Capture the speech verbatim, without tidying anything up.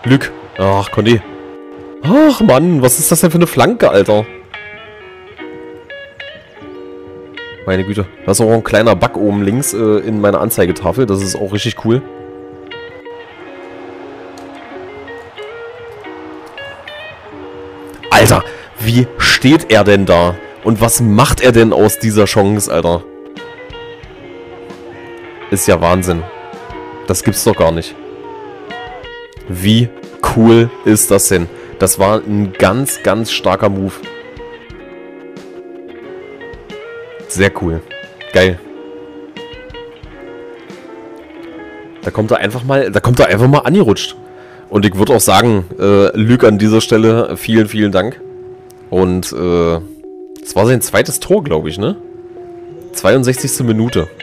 Glück. Ach, Conny. Ach, Mann, was ist das denn für eine Flanke, Alter? Meine Güte. Da ist auch ein kleiner Bug oben links äh, in meiner Anzeigetafel. Das ist auch richtig cool. Alter, wie steht er denn da? Und was macht er denn aus dieser Chance, Alter? Ist ja Wahnsinn. Das gibt's doch gar nicht. Wie cool ist das denn? Das war ein ganz, ganz starker Move. Sehr cool. Geil. Da kommt er einfach mal, da kommt er einfach mal angerutscht. Und ich würde auch sagen, äh, Luc an dieser Stelle, vielen, vielen Dank. Und, äh, das war sein zweites Tor, glaube ich, ne? zweiundsechzigste Minute.